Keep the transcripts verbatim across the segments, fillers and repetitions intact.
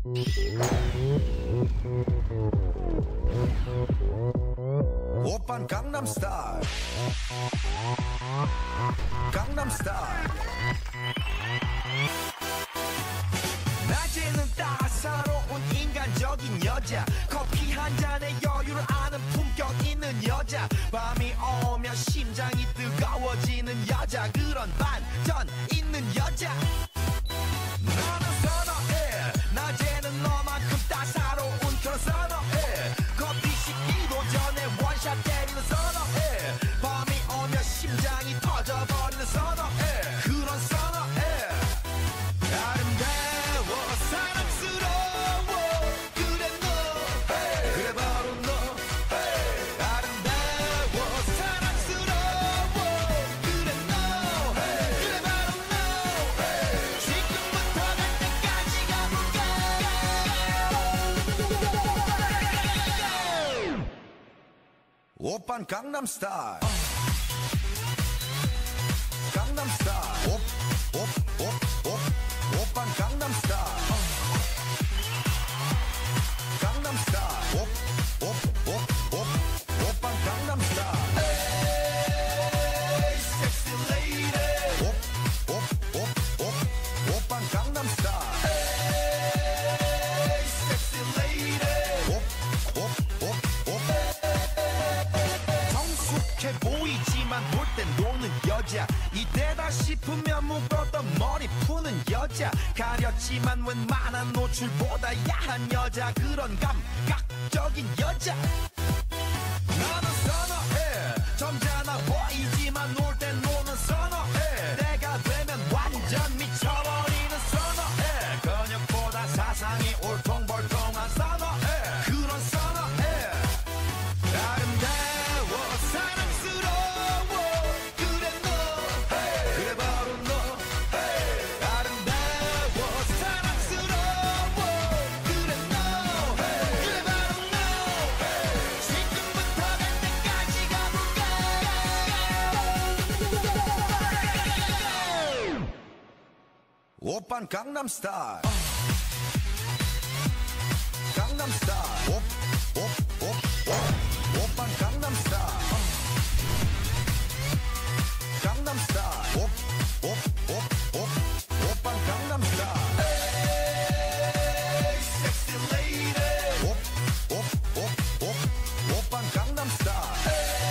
오빤 강남스타일 강남스타일 낮에는 따사로운 인간적인 여자 커피 한 잔에 여유를 아는 품격 있는 여자 밤이 오면 심장이 뜨거워지는 여자 그런 반전 있는 여자 나는 선호해 낮에는 너만큼 따사로운 그런 선호해 커피 식기도 전에 원샷 때리는 선호해 밤이 오면 심장이 터져버리는 선호해 그런 선호해 아름다워 사랑스러워 그래 너 hey. 그래 바로 너 hey. 아름다워 사랑스러워 그래 너 hey. 그래 바로 너 hey. 지금부터 갈 때까지 가볼까 오빤 강남스타일 강남스타일 옵옵옵옵 오빤 강남스타일 강남스타일 옵옵옵옵 오빤 강남스타일 에이 섹시 레이디 옵옵옵옵 오빤 강남스타일 에이 섹시 레이디 옵옵옵옵 성숙해 보이지만 놀 땐 노는 여자 이때다 싶으면 묶었던 머리 푸는 여자 가렸지만 웬만한 노출보다 야한 여자 그런 감각적인 여자 나는 선호해 점잖아 보이지만 놀 땐 노는 선호해 내가 되면 완전 미쳐버리는 선호해 근육보다 사상이 울퉁불퉁한 선호해 그런 선호해 아름다워 사랑스러워 그래 너 hey. 그래 바로 너 hey. 아름다워 사랑스러워 그래 너 hey. 그래 바로 너 hey. 지금부터 갈 때까지 가볼까 오빤 강남스타일 강남스타일 옵옵옵옵 오빤 강남스타일 강남스타일 옵옵옵옵 오빤 강남스타일 에이 섹시 레이디 옵옵옵옵 오빤 강남스타일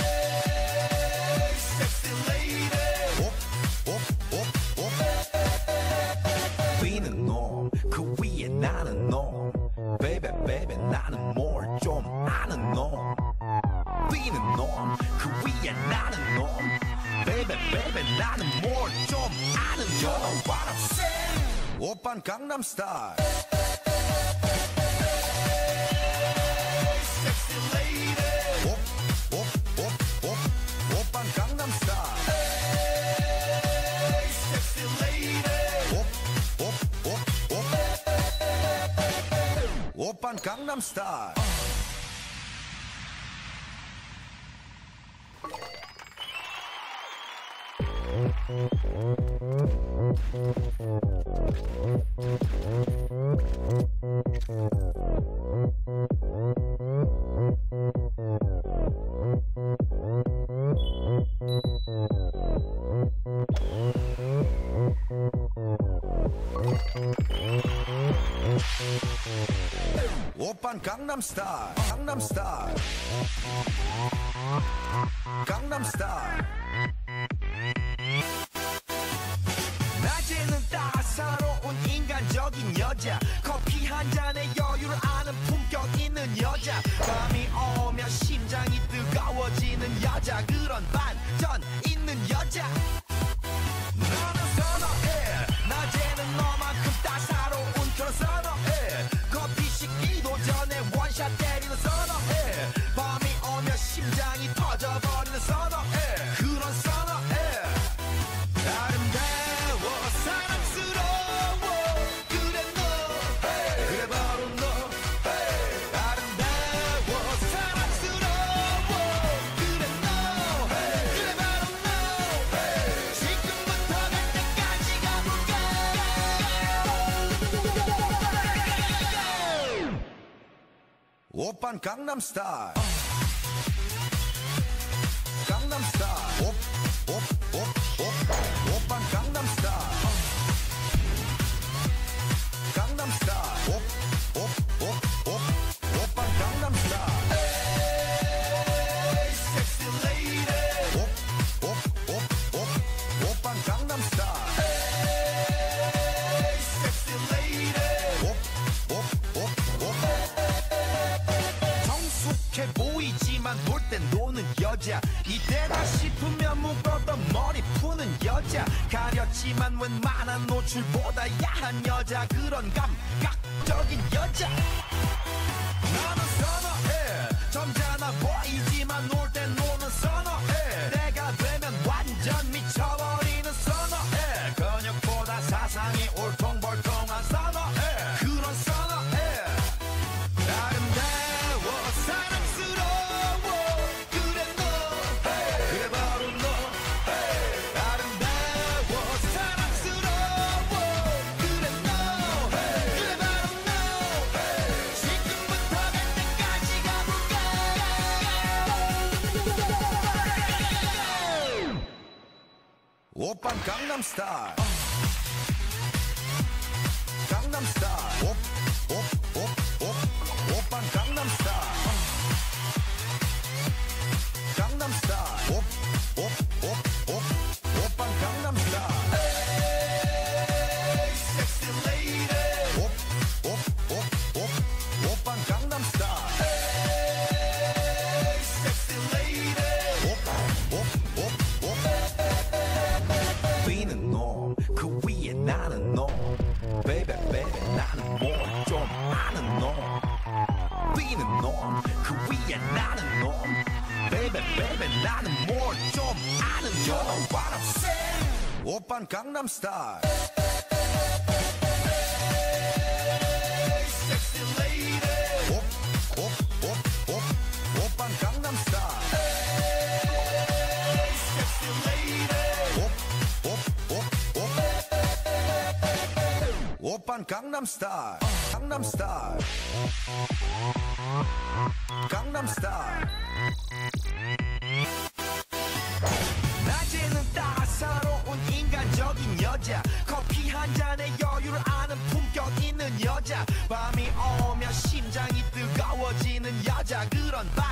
에이 섹시 레이디 옵옵옵옵 뛰는 놈 그 위에 나는 놈 베이베 베이베 나는 뭘 좀 아는 놈 뛰는 놈 그 위에 나는 놈 베이베 베이베 나는 뭘 좀 아는 놈 You know what I'm saying 오빤 강남스타일 섹시 레이디 옵옵옵옵 오빤 강남스타일 섹시 레이디 옵옵옵옵 오빤 강남스타일 오빤 강남스타일 강남스타일 강남스타일 낮에는 따사로운 인간적인 여자 커피 한 잔에 여유를 아는 품격 있는 여자 밤이 오면 심장이 뜨거워지는 여자 그런 반전 있는 여자 나는 선호해 낮에는 너만큼 따사로운 그런 선호해 커피 식기도 전에 원샷 때리는 선호해 밤이 오면 심장이 터져버리는 선호해 그런 선호해 아름다워 사랑스러워 그래 너 hey. 그래 바로 너 hey. 아름다워 사랑스러워 그래 너 hey. 그래 바로 너 hey. 오빤 강남스타일 강남스타일 오오오오 오빤 강남스타일 강남스타일 오오오오 오빤 강남스타일 에이 섹시 레이디 오오오오 오빤 강남스타일 에이 섹시 레이디 오오오오 성숙해 보이지만 놀 땐 노는 여자 이때다 싶으면 묶었던 머리 푸는 여자 가렸지만 웬만한 노출보다 야한 여자 그런 감각적인 여자 나는 선어해 점잖아 보이지만 놀 땐 노는 선어해 내가 되면 완전 미쳐버리는 선어해 근육보다 사상이 울퉁불퉁한 선어해 그런 선어해 아름다워 사랑스러워 그래 너 그래 바로 너 아름다워 사랑스러워 그래 너 그래 바로 너 지금부터 갈 때까지 가볼까 오빤 강남스타일 강남스타일 오오오오 오빤 강남스타일 강남스타일 오오오오 오빤 강남스타일 에이 섹시 레이디 오오오오 오빤 강남스타일 에이 섹시 레이디 오오오오 위는 너 그 위에 나는 너 베이베 베이베 나는 뭘 좀 아는 너 위는 너 그 위에 나는 너 베이베 베이베 나는 뭘 좀 아는 You know what I'm saying 오빤 강남스타일 섹시 레이디 오오오오 오빤 강남스타일 섹시 레이디 오오오오 오빤 강남스타일 강남스타일 강남스타일 낮에는 따사로운 인간적인 여자 커피 한 잔에 여유를 아는 품격 있는 여자 밤이 오면 심장이 뜨거워지는 여자 그런 바